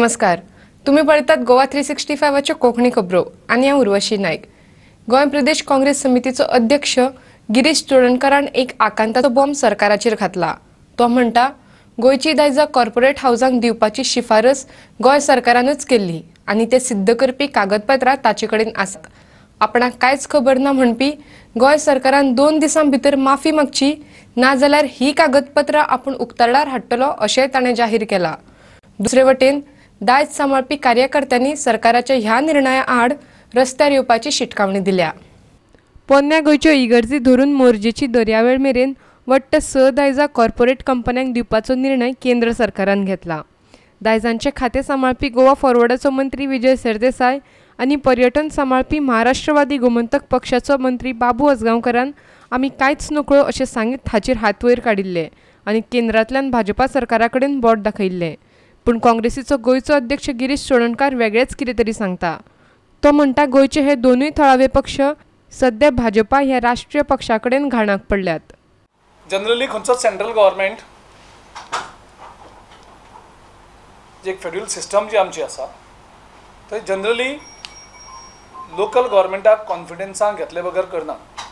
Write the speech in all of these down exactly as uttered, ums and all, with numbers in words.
नमस्कार, तुम्ही पळतात गोवा थ्री सिक्स्टी फायव्हचे कोकणी खबरो आणि हांव उर्वशी नाईक। गोय प्रदेश काँग्रेस समितीचो अध्यक्ष गिरीश चोडणकरान एक आकांताचो बॉम्ब सरकाराचेर घातला। तो म्हणटा गोयची दायजा कॉर्पोरेट हाऊसांक दिवपाची शिफारस गोय सरकारानच केल्ली आणि ते सिद्ध करपी कागदपत्रां ताचे कडेन आसात। आपणाक कांयच खबर ना म्हणपी गोय सरकारान दोन दिसां भितर माफी मागची, ना जाल्यार ही कागदपत्रां आपूण उक्ताडार हाडटलो अशेंय ताणें जाहीर केला। दुसरे वटेन दायज सांबाळपी कार्यकर्त्यांनी सरकाराच्या ह्या निर्णया आड रस्त्यार येवपाची शिटकावणी दिल्या। पोन्न्या गोंयच्यो इगर्जी धरून मोरजेची दर्यावेळ मेरेन वट्ट स दायजां कॉर्पोरेट कंपन्यांक दिवपाचो निर्णय केंद्र सरकारान घेतला। दायजांचे खातें सांबाळपी गोवा फॉरवर्डाचो मंत्री विजय सरदेसाय आनी पर्यटन सांबाळपी महाराष्ट्रवादी गोमंतक पक्षाचो मंत्री बाबू आजगांवकारान आमी कांयच नकळो अशें सांगीत हाचेर हात वयर काडिल्ले आनी केंद्रांतल्यान भाजपा सरकारा कडेन बोट दाखयिल्लें। पूण काँग्रेसीचो गोंयचो अध्यक्ष गिरीश चोडणकार वेगळेच कितें तरी सांगता। तो म्हणटा गोंयचे हे दोनूय थळावे पक्ष सध्या भाजपा ह्या राष्ट्रीय पक्षा कडेन घाणाक पडल्यात। जनरली खंयचो सेंट्रल गव्हर्मेंट जी एक फेडरल सिस्टम जी आमची आसा थंय जनरली लोकल गव्हर्मेंटाक कॉन्फिडन्सान घेतले बगर करना।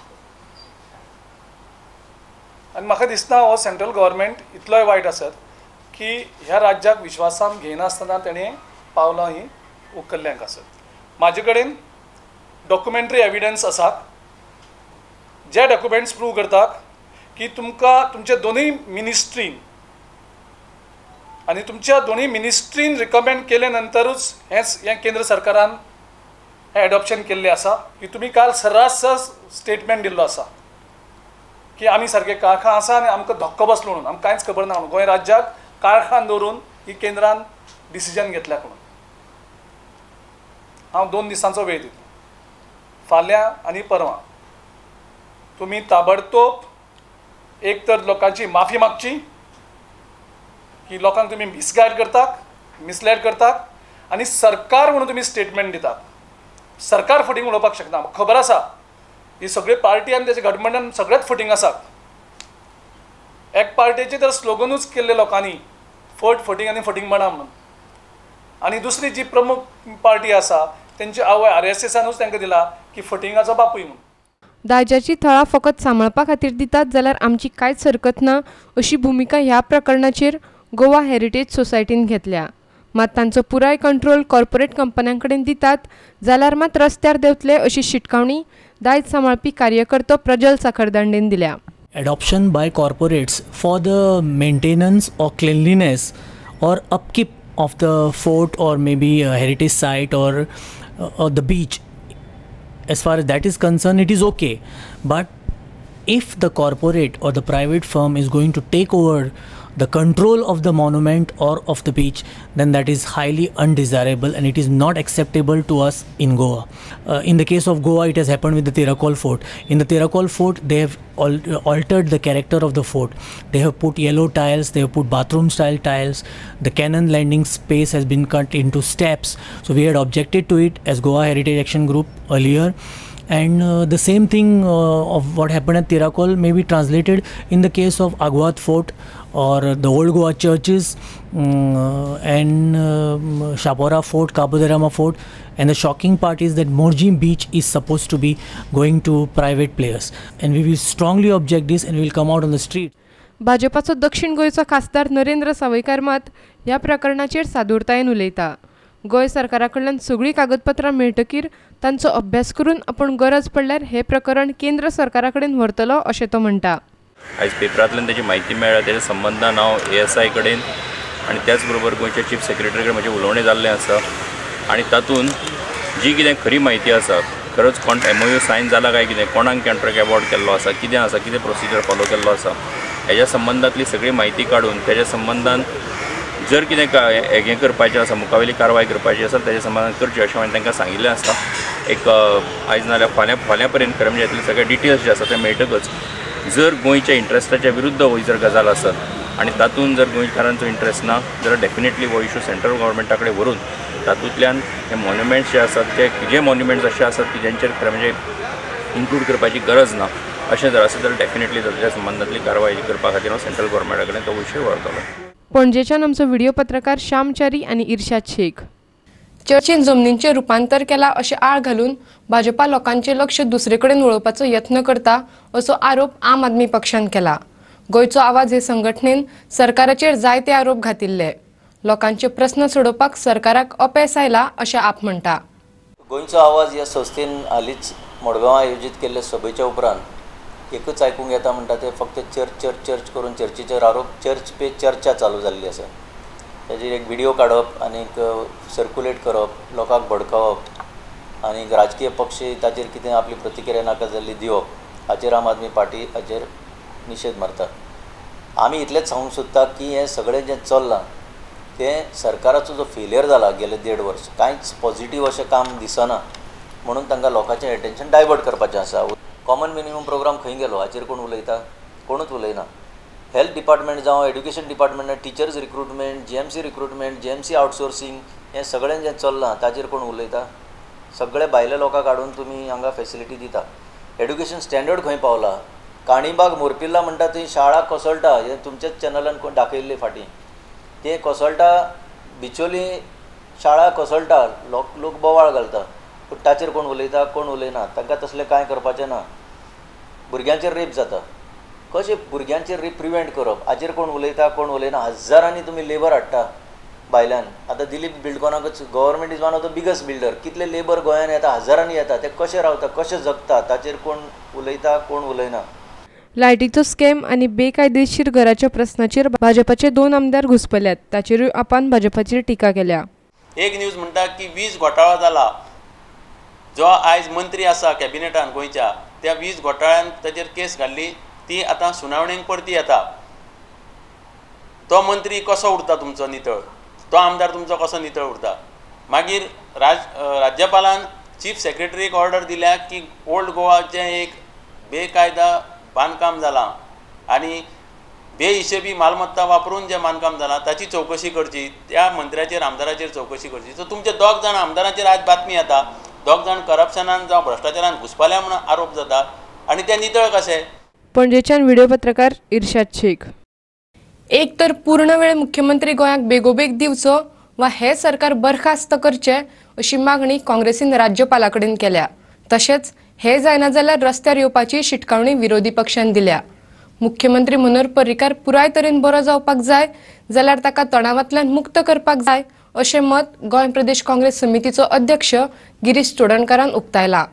आनी म्हाका दिसता हो सेंट्रल गव्हर्मेंट इतलोय वायट आसत की ह्या राज्याक विश्वासान घेयनासतना तेणें पावलां ही उखल्ल्यांक आसत। म्हाजे कडेन डॉक्युमेंटरी एविडन्स आसा जे डॉक्युमेंट्स प्रूव करतात की तुमकां तुमच्या दोनूय मिनिस्ट्रीन आनी तुमच्या दोनूय मिनिस्ट्रीन रिकमेंड केले नंतरूच हेंच हें केंद्र सरकारान हें एडॉप्शन केल्लें आसा की तुमी काल सर्रास स्टेटमेंट दिल्लो आसा की आमी सारके काळखां आसा आनी आमकां धक्को बसलो म्हणून आमकां कांयच खबर ना म्हणून गोंय राज्याक काळखान दवरून ही केंद्रान डिसिजन घेतल्या म्हणून। हांव दोन दिसांचो वेळ दिता, फाल्यां आनी परवां तुमी ताबडतोब एक तर लोकांची माफी मागची की लोकांक तुमी मिसगायड करतात, मिसलेड करतात आनी सरकार म्हणून तुमी स्टेटमेंट दितात। सरकार फटींग उलोवपाक शकना, म्हाका खबर आसा ही सगळी पार्टी आनी तेच्या गठबंधन सगळ्यात फटींग आसात। एक पार्टीचे तर स्लोगनूच केल्ले लोकांनी फट फटींग आनी फटींग म्हणा म्हणून, आनी दुसरी जी प्रमुख पार्टी आसा तेंची आवय आर एस एसानूच तांकां दिला की फटिंगाचो बापूय म्हणून। दायजाची थळां फकत सांबाळपा खातीर दितात जाल्यार आमची कांयच हरकत ना अशी भुमिका ह्या प्रकरणाचेर गोवा हेरिटेज सोसायटीन घेतल्या। मात तांचो पुराय कंट्रोल कॉर्पोरेट कंपन्यां कडेन दितात जाल्यार मात रस्त्यार देंवतले अशी शिटकावणी दायज सांबाळपी कार्यकर्तो प्रज्वल साखरदांडेन दिल्या। Adoption by corporates for the maintenance or cleanliness or upkeep of the fort or maybe a heritage site or, uh, or the beach, as far as that is concerned, it is okay. But if the corporate or the private firm is going to take over the control of the monument or of the beach, then that is highly undesirable and it is not acceptable to us in Goa. Uh, in the case of Goa, it has happened with the Tirakol fort. In the Tirakol fort, they have al altered the character of the fort. They have put yellow tiles, they have put bathroom style tiles. The cannon landing space has been cut into steps. So we had objected to it as Goa Heritage Action Group earlier. And uh, the same thing uh, of what happened at Tirakol may be translated in the case of Agwat Fort or uh, the old Goa churches um, uh, and uh, Shapora Fort, Kabudarama Fort. And the shocking part is that Morji Beach is supposed to be going to private players. And we will strongly object this and we will come out on the street. भाजपाचो दक्षिण गोंयचो खासदार नरेंद्र सावयकार मात ह्या प्रकरणाचेर सादूरतायेन उलयता। गोंय सरकारा कडल्यान सगळीं कागदपत्रां मेळटकीर तांचो अभ्यास करून आपूण गरज पडल्यार हे प्रकरण केंद्र सरकारा कडेन व्हरतलो अशें तो म्हणटा। आयज पेपरांतल्यान ताची म्हायती मेळ्ळा, तेच्या संबंदान हांव ए एस आय कडेन आनी त्याच बरोबर गोंयच्या चीफ सेक्रेटरी कडेन म्हजें उलोवणें जाल्लें आसा आनी तातूंत जी कितें खरी म्हायती आसा, खरोच कोण एम ओ यू सायन जाला काय कितें, कोणाक कॉन्ट्रॅक्ट अवॉर्ड केल्लो आसा, कितें आसा, कितें प्रोसिजर फॉलो केल्लो आसा, हेज्या संबंदांतली सगळी म्हायती काडून तेज्या संबंदान जर कितें हें करपाचें आसा, मुखावेली कारवाय करपाची आसा तेज्या संबंदान करची अशें हांवें तांकां सांगिल्लें आसता। एक आयज नाल्यार फाल्यां फाल्यां पर्यंत खरें म्हणजे हातूंतले सगळे डिटेल्स जे आसा ते मेळटकच जर गोंयच्या इंट्रस्टाच्या विरुद्ध हो जर गजाल आसत आनी तातूंत जर गोंयकारांचो इंट्रस्ट ना जाल्यार डेफिनेटली हो इशू सेंट्रल गव्हर्मेंटा कडेन व्हरून तातूंतल्यान हे मॉन्युमेंट्स जे आसात ते जे मॉन्युमेंट्स अशे आसात की जेंचेर खरें म्हणजे इन्क्लूड करपाची गरज ना अशें जर आसत जाल्यार डेफिनेटली ताच्या संबंदांतली कारवाय करपा खातीर हांव सेंट्रल गव्हर्मेंटा कडेन तो विशय व्हरतलो। पणजेच्यान आमचो व्हिडिओ पत्रकार श्यामचारी आणि इर्शाद शेख. चर्चेन जमनींचे रुपांतर केला अशें आळ घालून भाजपा लोकांचे लक्ष दुसरे कडेन वळोवपाचो यत्न करता असो आरोप आम आदमी पक्षान केला. गोयचो आवाज हे संघटनेन सरकाराचेर जायते आरोप घातिल्ले. लोकांचे प्रस्न सोडोवपाक सरकाराक अपेस आयला अशें आप म्हणटा. गोंयचो आवाज ह्या संस्थेन हालींच मडगांवां आयोजीत केल्ले सभेच्या उपरांत एकच आयकूंक येता म्हणटा ते फक्त चर्च चर्च चर्च करून चर्चीचेर आरोप चर्च पे चर्चा चालू जाल्ली आसा. ताजेर एक व्हिडिओ काडप आनीक सर्क्युलेट करप, लोकांक भडकावप आनीक राजकीय पक्ष ताजेर कितें आपली प्रतिक्रिया नाका जाल्ली दिवप हाचेर आम आदमी पार्टी हाचेर निशेध मारता. आमी इतलेंच सांगूंक सोदता की हें सगळें जें चल्लां तें सरकाराचो जो फेलियर जाला गेले देड वर्स कांयच पॉझिटीव अशें काम दिसना म्हणून तांकां लोकांचें एटेन्शन डायवर्ट करपाचें आसा. कॉमन मिनिमम प्रोग्राम खंय गेलो हाचेर कोण उलयता? कोणूच उलयना. हेल्थ डिपार्टमेंट जावं एड्युकेशन डिपार्टमेंटान teachers recruitment, G M C recruitment, G M C outsourcing हें सगळें जें चल्लां ताचेर कोण उलयता? सगळे भायले लोकांक हाडून तुमी हांगा फेसिलिटी दिता. एड्युकेशन स्टँडर्ड खंय पावला? काणीबाग मोरपिल्ला म्हणटा थंय शाळा कोसळटा हें तुमच्याच चॅनलान कोण दाखयल्लें फाटीं. तें कोसळटा बिचोली शाळा कोसळटा, लोक लोक बोवाळ घालता पूण ताचेर कोण उलयता? कोण उलयना. तांकां तसलें कांय करपाचें ना. भुरग्यांचेर रेप जाता, कशें भुरग्यांचेर रेप प्रिवेंट करप हाचेर कोण उलयता? कोण उलयना. हजारांनी तुमी लेबर हाडटा भायल्यान. आतां दिलीप बिल्डकॉनाकच government is one of the biggest builder. कितले लेबर गोंयांत येता? हजारांनी येता. ते कशे रावता? कशे जगता? ताचेर कोण उलयता? कोण उलयना. लायटीचो स्कॅम आनी बेकायदेशीर घराच्या प्रस्नाचेर भाजपाचे दोन आमदार घुसपल्यात. ताचेरूय आपान भाजपाचेर टिका केल्या. एक न्यूज म्हणटा की वीज घोटाळो जाला. जो आयज मंत्री आसा कॅबिनेटान गोंयच्या त्या वीज घोटाळ्यान ताचेर केस घाल्ली ती आतां सुनावणेक परती येता. तो मंत्री कसो उरता तुमचो नितळ? तो आमदार तुमचो कसो नितळ उरता? मागीर राज राज्यपालान चीफ सेक्रेटरीक ऑर्डर दिल्या की ओल्ड गोवाचें एक बेकायदा बांदकाम जालां आनी बेहिशेबी मालमत्ता वापरून जें बांदकाम जालां ताची चवकशी करची. त्या मंत्र्याचेर आमदाराचेर चवकशी करची. सो तुमचे दोग जाण आमदाराचेर आज बातमी येता, दोग जाण करप्शनान जावं भ्रश्टाचारान घुसपल्या म्हणून आरोप जाता आनी ते नितळ कशे? पणजेच्यान व्हिडिओ पत्रकार इर्शाद शेख. एक तर पूर्ण वेळ मुख्यमंत्री गोंयाक बेगोबेग दिवचो वा हे सरकार बरखास्त करचे अशी मागणी काँग्रेसीन राज्यपाला कडेन केल्या. तशेंच हे जायना जाल्यार रस्त्यार येवपाची शिटकावणी विरोधी पक्षान दिल्या. मुख्यमंत्री मनोहर पर्रीकार पुराय तरेन बरो जावपाक जाय जाल्यार ताका तणावांतल्यान मुक्त करपाक जाय अशें मत गोंय प्रदेश काँग्रेस समितीचो अध्यक्ष गिरीश चोडणकारान उक्तायला.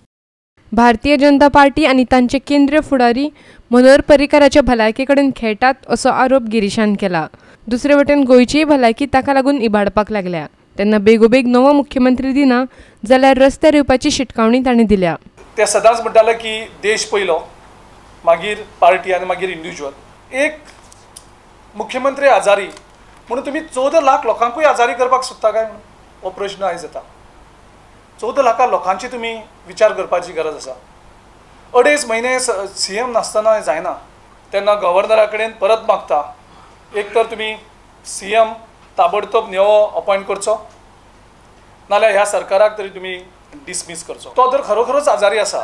भारतीय जनता पार्टी आनी तांचे केंद्रीय फुडारी मनोहर पर्रीकाराच्या भलायके कडेन खेळटात असो आरोप गिरीशान केला. दुसरे वटेन गोंयचीय भलायकी ताका लागून इबाडपाक लागल्या. तेन्ना बेगोबेग नवो मुख्यमंत्री दिना जाल्यार रस्त्यार येवपाची शिटकावणी ताणें दिल्या. ते सदांच म्हणटाले की देश पयलो मागीर पार्टी आनी मागीर इंडिव्हिज्युअल. एक मुख्यमंत्री आजारी म्हणून तुमी चवदा लाख लोकांकूय आजारी करपाक सोदता काय म्हणून हो प्रश्न आयज येता. चवदा लाखा लोकांची तुमी विचार करपाची गरज आसा. अडेच म्हयने सी एम नासतना हें जायना तेन्ना गव्हर्नरा कडेन परत मागता एक तर तुमी सी एम ताबडतोब नवो अपॉयंट करचो नाल्यार ह्या सरकाराक तरी तुमी डिसमीस करचो. तो जर खरोखरोच आजारी आसा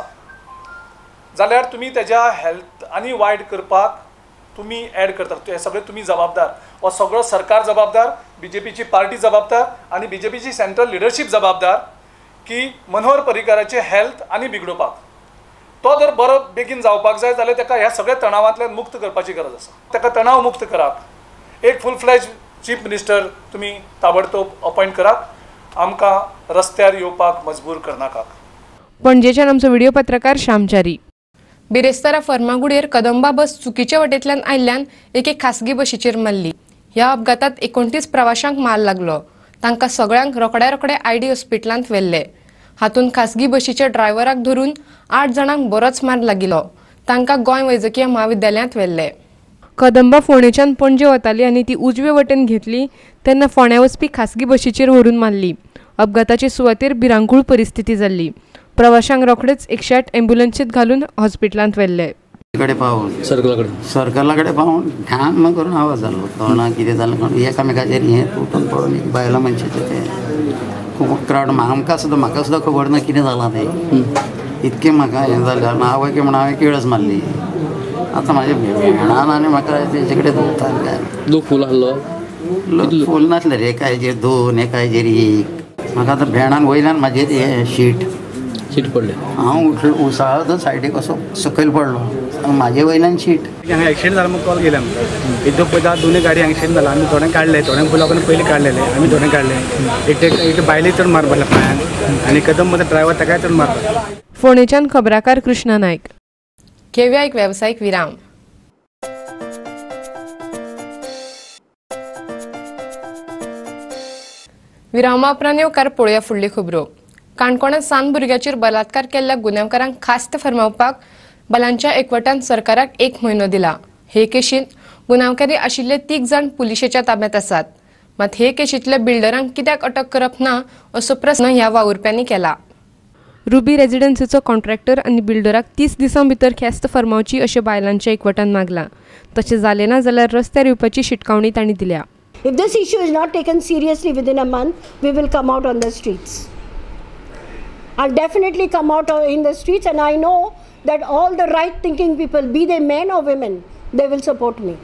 जाल्यार तुमी तेज्या हेल्थ आनी वायट करपाक तुमी एड करतात. हे सगळे तुमी जबाबदार. हो सगळो सरकार जबाबदार, बीजेपीची पार्टी जबाबदार आनी बीजेपीची सेंट्रल लिडरशीप जबाबदार की मनोहर पर्रीकाराचे हेल्थ आनी बिगडोवपाक. तो जर बरो बेगीन जावपाक जाय जाल्यार ताका ह्या सगळ्या तणावांतल्यान मुक्त करपाची गरज आसा. ताका तणाव मुक्त करात. एक फूल फ्लॅज चीफ मिनिस्टर तुमी ताबडतोब अपॉयंट करात. आमकां रस्त्यार येवपाक मजबूर करनाकात. पणजेच्यान आमचो व्हिडिओ पत्रकार श्यामचारी. बिरेस्तारा फर्मागुडयेर कदंबा बस चुकीच्या वटेंतल्यान आयिल्ल्यान एके खासगी बशीचेर मारली. ह्या अपघातात एकोणतीस प्रवाशांक मार लागलो. तांकां सगळ्यांक रोखड्या रोखडे आय डी हॉस्पिटलांत व्हेल्ले. हातूंत खासगी बशीच्या ड्रायव्हराक धरून आठ जाणांक बरोच मार लागिल्लो. तांकां गोंय वैजकीय महाविद्यालयांत व्हेल्ले. कदंबा फोंडेच्यान पणजे वताली आनी ती उजवे वटेन घेतली तेन्ना फोंड्या वचपी खासगी बशीचेर व्हरून मारली. अपघाताचे सुवातेर भिरांकूळ परिस्थिती जाल्ली. प्रवाशांक रोखडेच एकशे आठ एम्ब्युलन्सीत घालून हॉस्पिटलांत व्हेल्ले. कडे पावून सर्कलाकडे सर्कला कडेन पावून घाम करून आवाज जालो. तोंडाक कितें जालें कोण एकामेकाचेर हें तुटून पडून बायलां मनशाचें तें खूब क्रावड. आमकां सुद्दां म्हाका सुद्दां खबर ना कितें जालां तें. इतकें म्हाका हें जालें. हांवें म्हणून हांवें केळस मारली आतां म्हाज्या भेणान आनी म्हाका तेजे कडेन दोवरताले काय लोक फूल आहलो लोक फूल नासले रे एकाचेर दोन एकाचेर एक म्हाका आतां भेणान वयल्यान म्हाजेर हें शीट शीट पडले हांव उठलो उसाळो सायडीक असो सकयल पडलो म्हाजे वयल्यान शीट हांगा एक्सिडेंट जाला म्हाका कॉल केला आमकां एक पळयता दोनूय गाडी एक्सिडेंट जाला आमी थोड्यांक काडले थोड्यांक लोकांनी पयलीं काडलेले आमी थोड्यांक काडले एक एक बायले चड मार पडला पांयान आनी कदम मत ड्रायव्हर ताकाय चड मार पडला. फोंडेच्यान खबराकार कृष्णा नायक. घेवया एक वेवसायीक विराम. विरामा उपरांत येवकार पळोवया फुडली खबरो. काणकोणांत सान्न भुरग्याचेर बलात्कार केल्ल्या गुन्यांवकारांक खास्त फर्मावपाक बलांच्या एकवटान सरकाराक एक म्हयनो दिला. हे केशींत गुन्यांवकारी आशिल्ले तीग जाण पुलिशेच्या ताब्यांत आसात. मात हे केशींतल्या बिल्डरांक कित्याक अटक करप ना असो प्रस्न ह्या वावुरप्यांनी केला. रुबी रेजिडेन्सीचो कॉन्ट्रॅक्टर आनी बिल्डराक तीस दिसां भितर ख्यास्त फर्मावची अशें बायलांच्या एकवटान मागला. तशें जालें ना जाल्यार रस्त्यार येवपाची शिटकावणी तांणी दिल्या. If this issue is not taken seriously within a month, we will come out on the streets. I'll definitely come out in the streets, and I know that all the right-thinking people, be they men or women, they will support me.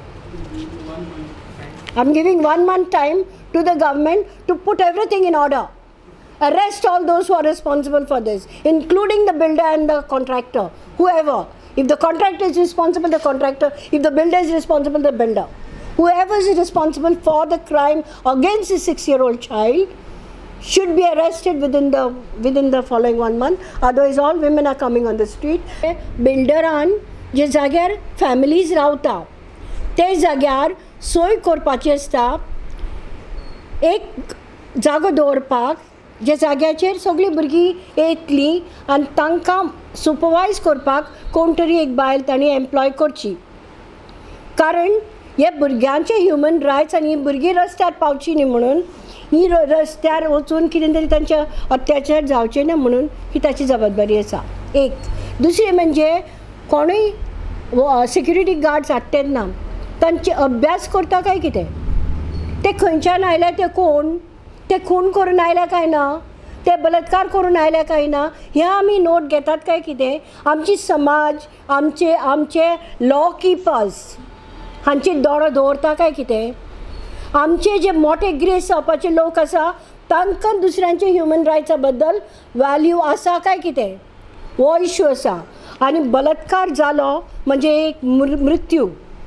I'm giving one month time to the government to put everything in order. Arrest all those who are responsible for this, including the builder and the contractor, whoever. If the contractor is responsible, the contractor. If the builder is responsible, the builder. Whoever is responsible for the crime against a six-year-old child should be arrested within the within the following one month. Otherwise, all women are coming on the street. Builderan जे जाग्यार families रावता ते जाग्यार सोय करपाची आसता एक जागो दवरपाक जे जाग्याचेर सगळीं भुरगीं येतलीं आनी तांकां सुपरवायज करपाक कोण तरी एक बायल तांणी एम्प्लॉय करची. कारण हे भुरग्यांचे ह्युमन रायट्स आनी ही भुरगीं रस्त्यार पावची न्ही म्हणून ही रस्त्यार वचून कितें तरी तांचे अत्याचार जावचे ना म्हणून ही ताची जबाबदारी आसा. एक दुसरी म्हणजे कोणूय सिक्युरिटी गार्ड्स हाडटा तेन्ना तांचे अभ्यास करता काय कितें ते खंयच्यान आयल्या ते कोण ते खून करून आयल्या काय ना ते बलात्कार करून आयल्या काय ना हें आमी नोट घेतात काय कितें. आमची समाज आमचे आमचे लॉ किपर्स हांची दोळो दवरता काय कितें. आमचे जे मोठे ग्रेस जावपाचे लोक आसा तांकां दुसऱ्यांचे ह्युमन रायट्सा बद्दल वॅल्यू आसा काय कितें हो इश्यू आसा. आनी बलात्कार जालो म्हणजे एक मृत्यू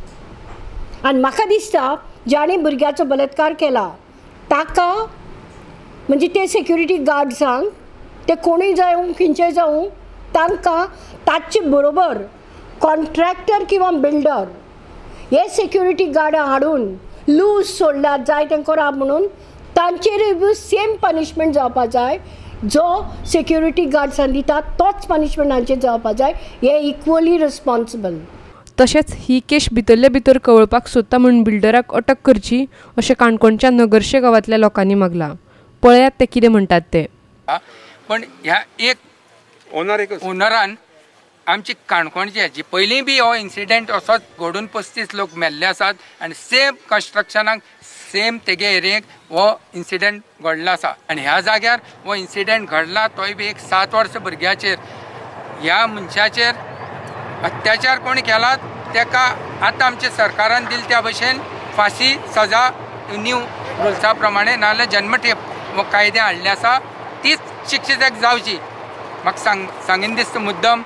आनी म्हाका दिसता ज्याणे भुरग्याचो बलात्कार केला ताका म्हणजे ते सिक्युरिटी गार्ड्सांक ते कोणूय जावं खंयचेय जावं तांकां ताचे बरोबर कॉन्ट्रॅक्टर किंवा बिल्डर हे सिक्युरिटी गार्ड हाडून लूज सोडल्यात जाय तें करा म्हणून तांचेर सेम पनिशमेंट जावपा जाय जो सिक्युरिटी गार्ड्सान दिता तोच पनिशमेंट हांचेर जावपा जाय. हे इक्वली रिस्पॉन्सिबल. तशेंच ही केस भितरले भितर कवळपाक सोदता म्हणून बिल्डराक अटक करची अशें काणकोणच्या नगरशे गांवांतल्या लोकांनी मागला. पळयात ते कितें म्हणटात ते. पण ह्या एक ओनर ओनरान आमची काणकोणची हाची पयलीं बी हो इन्सिडेंट असोच घडून पस्तीस लोक मेल्ले आसात आनी सेम कन्स्ट्रक्शनाक सेम तेगे एरियेक हो इन्सिडेंट घडला आसा आनी ह्या जाग्यार हो इन्सिडेंट घडला तोय बी एक सात वर्स भुरग्याचेर. ह्या मनशाचेर अत्याचार कोणी केला तेका आतां आमच्या सरकारान दिले त्या भशेन फाशी सजा न्यू रुल्सा प्रमाणे नाजाल्यार जन्मठेप हो कायदे हाडले आसा तीच शिक्षा ताका जावची. म्हाका सांग सांगीन दिसता मुद्दम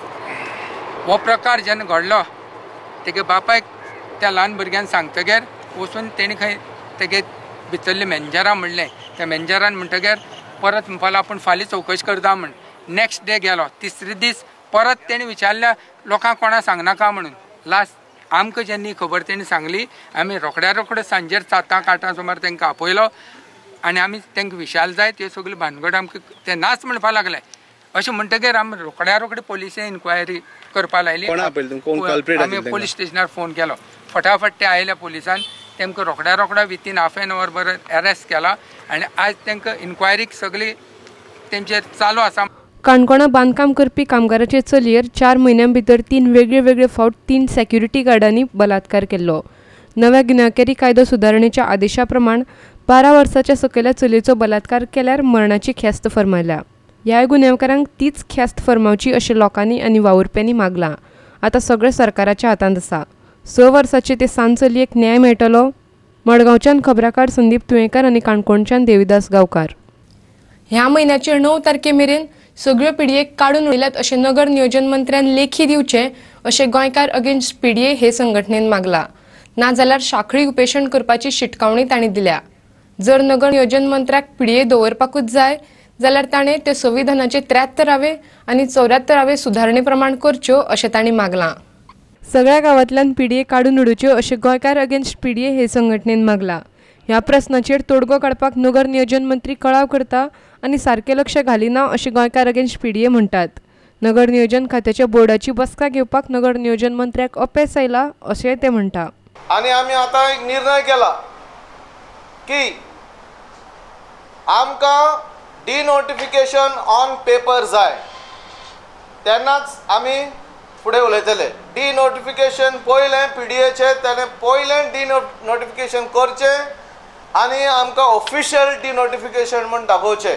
हो प्रकार जेन्ना घडलो तेगे बापायक त्या ल्हान भुरग्यान सांगतगीर वचून तेणी खंय तेगे भितरले मॅनेजराक म्हणलें. त्या मॅनेजरान म्हणटगीर परत म्हणपाक आपूण फाल्यां चवकशी करता म्हण. नेक्स्ट डे गेलो तिसरे दीस परत तेणी विचारल्या लोकांक कोणाक सांगनाका म्हणून. लास्ट आमकां जेन्ना खबर तेणी सांगली आमी रोखड्या रोखडे सांजेर सातांक आठां सुमार तांकां आपयलो आनी आमी तांकां विचारले जाय त्यो सगळ्यो भानगड आमकां ते नाच म्हणपाक लागले. अशें म्हणटगीर आमी रोखड्या रोखडे पुलिशेन इन्क्वायरी करपा लायली. आमी पुलीस स्टेशनार फोन केलो. फटाफट ते आयल्या पुलिसान तेमकां रोखड्या रोखड्या विथीन हाफ एन अवर बर अरेस्ट केला आनी आज तांकां इन्क्वायरीक सगळी तेंचेर चालू आसा. काणकोणा बांदकाम करपी कामगाराचे चलयेर चार म्हयन्यां भितर तीन वेगळे वेगळे फावट तीन सेक्युरिटी गार्डांनी बलात्कार केल्लो. नव्या गुन्यांवकारी कायदो सुदारणेच्या आदेशा प्रमाण बारा वर्साच्या सकयल्या चलयेचो बलात्कार केल्यार मरणाची ख्यास्त फर्मायल्या. ह्या गुन्यांवकारांक तीच ख्यास्त फर्मावची अशें लोकांनी आनी वावुरप्यांनी मागलां आता सगळे सरकाराच्या हातांत आसा। स वर्सांचे ते सांज चलयेक न्याय मेळटलो? मडगांवच्यान खबराकार संदीप तुयेंकार आनी काणकोणच्यान देविदास गांवकार। ह्या म्हयन्याचे णव तारखे मेरेन सगळ्यो पिडयेक काडून उडयल्यात अशें नगर नियोजन मंत्र्यान लेखी दिवचे अशें गोंयकार अगेन्स्ट पीडीए हे संघटनेन मागला। नाजाल्यार साखळी उपेशण करपाची शिटकावणी तांणी दिल्या। जर नगर नियोजन मंत्र्याक पीडीए दवरपाकूच जाय जाल्यार ताणें ते संविधानाचे त्र्याहत्तरावे आनी चौऱ्याहत्तरावे सुधारणे प्रमाण करच्यो अशें तांणी मागलां। सगळ्या गांवांतल्यान पीडीए काडून उडोवच्यो अशें गोंयकार अगेन्स्ट पीडीए हे संघटनेन मागला। ह्या प्रस्नाचेर तोडगो काडपाक नगर नियोजन मंत्री कळाव करता आनी सारकें लक्ष घालिना अशें गोंयकार अगेन्स्ट पीडीए म्हणटात। नगर नियोजन खात्याच्या बोर्डाची बसका घेवपाक नगर नियोजन मंत्र्याक अपेस आयला अशें ते म्हणटा। आनी आमी आतां एक निर्णय केला की आमकां डिनोटिफिकेशन ऑन पेपर जाय, तेन्नाच आमी फुडें उलयतले। डिनोटिफिकेशन पयलें पीडीएचें तेणें पयलें डिनोटिफिकेशन करचें आनी आमकां ऑफिशियल डिनोटिफिकेशन म्हूण दाखोवचें।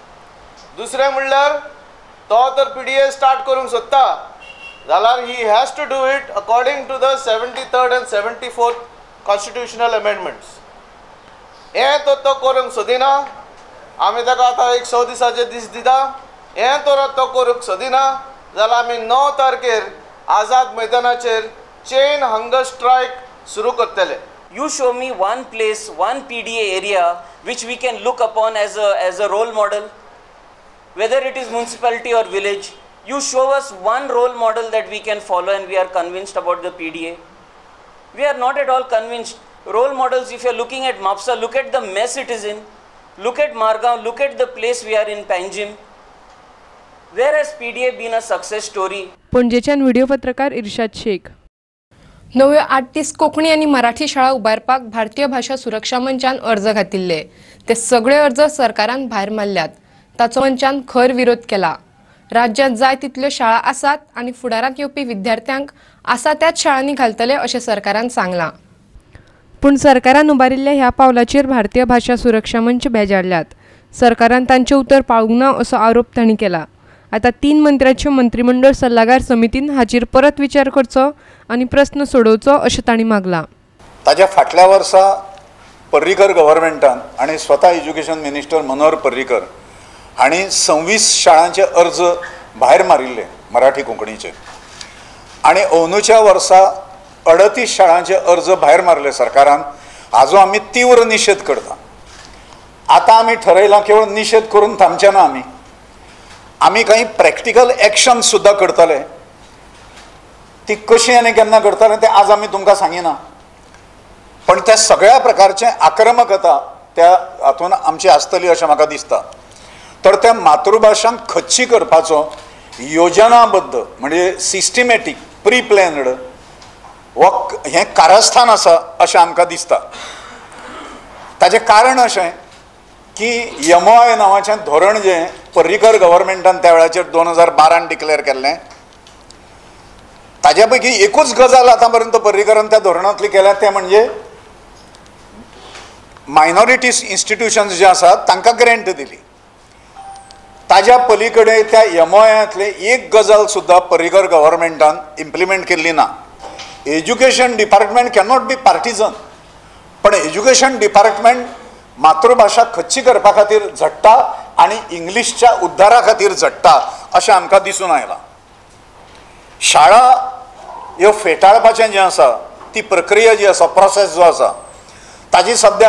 दुसरें म्हणल्यार तो जर पीडीए स्टार्ट करूंक सोदता जाल्यार he has to do it according to the seventy third and seventy fourth constitutional amendments. हें तर तो करूंक सोदिना, आमी ताका आतां एक स दिसाचे दीस दिता। हें तर तो करूंक सोदिना जाल्यार आमी णव तारखेर आझाद मैदानाचेर चेन हंगर स्ट्रायक सुरू करतले। You show me one place, one P D A area which we can look upon as a as a role model, whether it is municipality or village. You show us one role model that we can follow and we are convinced about the P D A. We are not at all convinced. Role models, if you are looking at Mapsa, look at the mess it is in. Look at Margaon, look at the place we are in, Panjim. Where has P D A been a success story? पणजेच्यान video पत्रकार इर्शाद शेख। नव्यो आठ तीस कोंकणी आनी मराठी शाळा उबारपाक भारतीय भाषा सुरक्षा मंचान अर्ज घातिल्ले। ते सगळे अर्ज सरकारान भायर मारल्यात। ताचो मंचान खर विरोध केला। राज्यांत जाय तितल्यो शाळा आसात आनी फुडाराक येवपी विद्यार्थ्यांक आसा त्याच शाळांनी घालतले अशें सरकारान सांगलां। पूण सरकारान उबारिल्ल्या ह्या पावलाचेर भारतीय भाषा सुरक्षा मंच बेजारल्यात। सरकारान तांचें उतर पाळूंक ना असो आरोप तांणी केला। आता तीन मंत्र्यांच्या मंत्रिमंडळ सल्लागार समितीन हाचेर परत विचार करचो आनी प्रस्न सोडोवचो अशें तांणी मागलां। ताच्या फाटल्या वर्सा पर्रीकर गव्हर्मेंटान आनी स्वता एज्युकेशन मिनिस्टर मनोहर पर्रीकर हांणी सव्वीस शाळांचे अर्ज भायर मारिल्ले मराठी कोंकणीचे आनी अंदूच्या वर्सा अडतीस शाळांचे अर्ज भायर मारले सरकारान। हाजो आमी तीव्र निशेध करता। आतां आमी ठरयलां केवळ निशेध करून थांबचे ना, आमी आमी काही प्रॅक्टिकल एक्शन सुद्दां करतले। ती कशी आनी केन्ना करतले तें आज आमी तुमकां सांगिना, पण त्या सगळ्या प्रकारचे आक्रमकता त्या हातून आमची आसतली अशें म्हाका दिसता। तर त्या मातृभाशांक खच्ची करपाचो योजनाबद्ध म्हणजे सिस्टमॅटीक प्री प्लॅनड वो हें कारस्थान आसा अशें आमकां दिसता। ताजें कारण अशें की यमोआय नांवाचें धोरण जें पर्रीकर गव्हर्मेंटान त्या वेळाचेर दोन हजार बारान डिक्लेअर केल्लें, ताज्या पैकी एकूच गजाल आतां पर्यंत पर्रीकरान त्या धोरणांतली केल्या तें म्हणजे मायनॉरिटीज इन्स्टिट्यूशन्स जे आसात तांकां ग्रँट दिली। ताज्या पलीकडे त्या यमोआयांतले एक गजाल सुद्दां पर्रीकर गव्हर्मेंटान इम्प्लिमेंट केल्ली ना। Education department cannot be partisan, पण एज्युकेशन डिपार्टमेंट मातृभाषा खच्ची करपा खातीर झडटा आनी इंग्लिशच्या उद्धारा खातीर झडटा अशें आमकां दिसून आयलां। शाळा ह्यो फेटाळपाचें जें आसा, ती प्रक्रिया जी आसा, प्रोसेस जो आसा, ताजी सद्या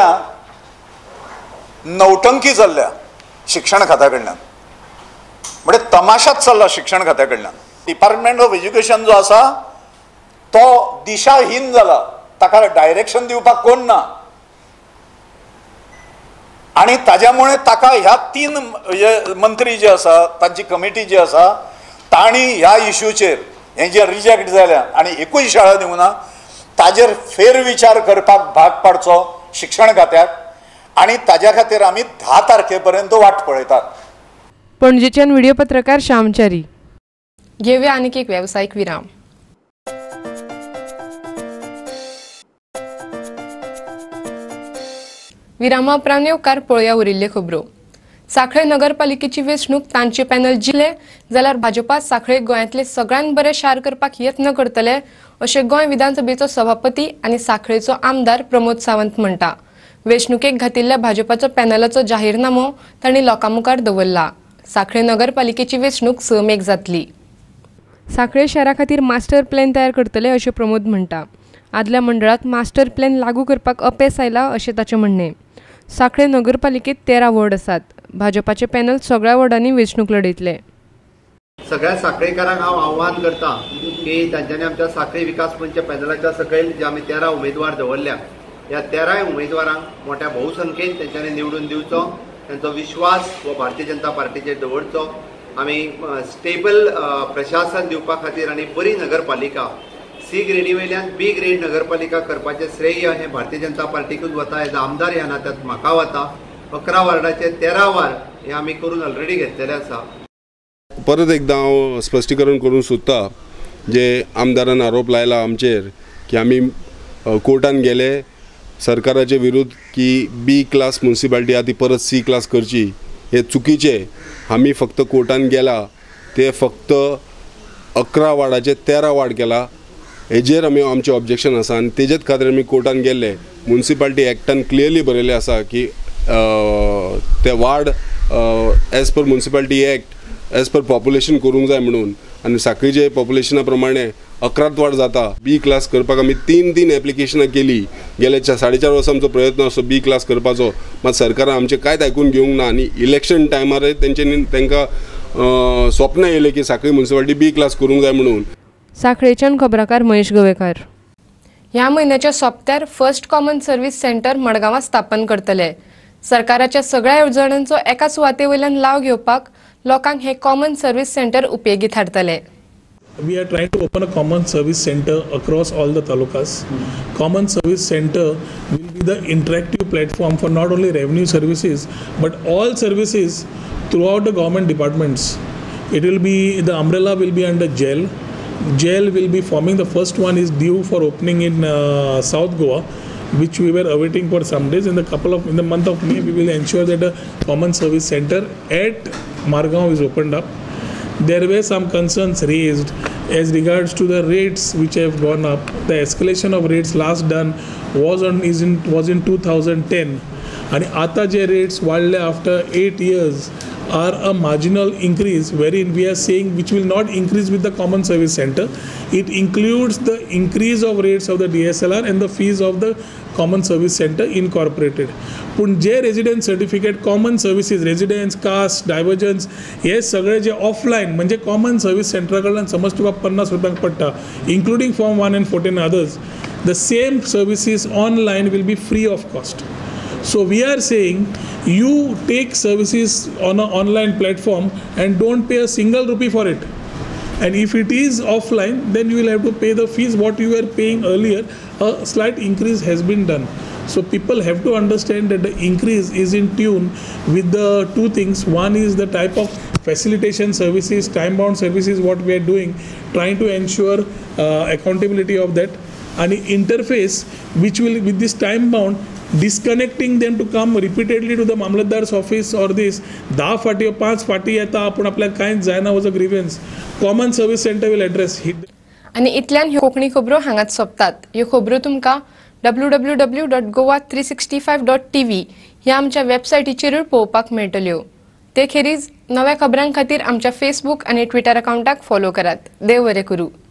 नवटंकी चल्ल्या शिक्षण खात्या कडल्यान, म्हणजे तमाशाच चल्ला शिक्षण खात्या कडल्यान। डिपार्टमेंट ऑफ एज्युकेशन जो आसा तो दिशाहीन जाला, ताका डायरेक्शन दिवपाक कोण ना आनी ताज्यामुळे ताका ह्या तीन मंत्री जे आसा तांची कमिटी जी आसा तांणी ह्या इश्यूचेर हें जें रिजेक्ट जाल्या आनी एकूय शाळा दिवना ताजेर फेरविचार करपाक भाग पाडचो शिक्षण खात्याक आनी ताज्या खातीर आमी धा तारखे पर्यंत वाट पळयतात। पणजेच्यान व्हिडिओ पत्रकार श्यामचारी। घेवया आनीक एक व्यावसायिक विराम। विरामा उपरांत येवकार पळोवया उरिल्ल्यो खबरो। सांखळे नगरपालिकेची वेंचणूक तांचे पॅनल जिले जाल्यार भाजपा सांखळे गोंयांतले सगळ्यात बरे शार करपाक यत्न करतले अशें गोंय विधानसभेचो सभापती आनी सांखळेचो आमदार प्रमोद सावंत म्हणटा। वेंचणुकेक घातिल्ल्या भाजपाचो पॅनलाचो जाहीरनामो तांणी लोकां मुखार दवरला। सांखळे नगरपालिकेची वेंचणूक स मेक जातली। सांखळे शारा खातीर मास्टर प्लॅन तयार करतले अशें प्रमोद म्हणटा। आदल्या मंडळात मास्टर प्लॅन लागू करपाक अपेस आयला अशें ताचें म्हणणें। सांखळे नगरपालिकेत तेरा वॉर्ड आसात। भाजपाचे पॅनल सगळ्या वॉर्डांनी वेंचणूक लढयतले। सगळ्या सांखळेकारांक हांव आव्हान करता की तांच्यांनी आमच्या सांखळे विकास मंच पॅनलाच्या सकयल जे आमी तेरा उमेदवार दवरल्या ह्या तेराय उमेदवारांक मोठ्या भोवसंख्येन तेंच्यांनी निवडून दिवचो, तांचो विश्वास हो भारतीय जनता पार्टीचेर दवरचो। आमी स्टेबल प्रशासन दिवपा खातीर आनी बरी नगरपालिका सी ग्रेडी वयल्यान बी ग्रेड नगरपालिका करपाचें श्रेय हे भारतीय जनता पार्टीकूच वता। एज आमदार ह्या नात्यांत म्हाका वता। अकरा वार्डाचे तेरा वार्ड हे आमी करून ऑलरेडी घेतलेले आसा। परत एकदा हांव स्पश्टीकरण करूंक सोदता, जे आमदारान आरोप लायला आमचेर की आमी कोर्टान गेले सरकाराचे विरुद्ध की बी क्लास म्युनिसिपालिटी आहा ती परत सी क्लास करची, हे चुकीचे। आमी फक्त कोर्टान गेला ते फक्त अकरा वार्डाचे तेरा वार्ड केला, हेजेर आमी आमचें ऑब्जेक्शन आसा आनी तेजेच खातीर आमी कोर्टान गेल्ले। म्युनिसिपालिटी एक्टान क्लियरली बरयल्लें आसा की ते ward as per municipality act as per population करूंक जाय म्हणून, आनी सांखळीचे पॉप्युलेशना प्रमाणे अकरात वार्ड जाता। बी क्लास करपाक आमी तीन तीन एप्लिकेशनां केली, गेले साडे चार वर्सां आमचो प्रयत्न असो बी क्लास करपाचो, मात सरकारान आमचें कांयच आयकून घेवंक ना। आनी इलेक्शन टायमार तेंच्यांनी तांकां स्वप्न येयलें की सांखळी म्युनिसिपालिटी बी क्लास करूंक जाय म्हणून। सांखळेच्यान खबराकार महेश गोवेकार। ह्या म्हयन्याच्या सोंपत्यार फर्स्ट कॉमन सर्व्हिस सेंटर मडगांवां स्थापन करतले। सरकाराच्या सगळ्या येवजण्यांचो एका सुवाते वयल्यान लाव घेवपाक लोकांक हे कॉमन सर्व्हिस सेंटर उपेगी थारतले। We are trying to open a common service center across all the talukas. Common service center will be the interactive platform for not only revenue services but all services throughout the government departments. It will be, the umbrella will be under jail. Jail will be forming, the first one is due for opening in uh, South Goa, which we were awaiting for some days. In the couple of in the month of May, we will ensure that a common service center at Margaon is opened up. There were some concerns raised as regards to the rates which have gone up. The escalation of rates last done was on is in was in two thousand ten, and आता जे rates वाढले after eight years are a marginal increase, wherein we are saying which will not increase with the common service center. It includes the increase of rates of the D S L R and the fees of the common service center incorporated. पण जे resident certificate common services residence caste divergence हे सगळे जे offline म्हणजे common service सेंटरा कडल्यान समज तुका पन्नास रुपयांक पडटा including form one and fourteen others, the same services online will be free of cost. So we are saying you take services on an online platform and don't pay a single rupee for it. And if it is offline, then you will have to pay the fees what you were paying earlier. A slight increase has been done. So people have to understand that the increase is in tune with the two things. One is the type of facilitation services, time-bound services what we are doing, trying to ensure uh, accountability of that. And interface which will with this time-bound disconnecting them to come repeatedly to the Mamlatdar's office or this दहा फाटी or पाच फाटी येता आपण आपल्याला कांयच जायना was a grievance. Common service center will address it. आणि इतल्यान ह्यो कोंकणी खबरो हांगाच सोंपतात. ह्यो खबरो तुमकां W W W dot Goa three sixty five dot T V ह्या आमच्या वेबसायटीचेरूय पळोवपाक मेळटल्यो. ते खेरीज नव्या खबरां खातीर आमच्या फेसबूक आनी ट्विटर अकाउंटाक फॉलो करात. देव बरें करूं.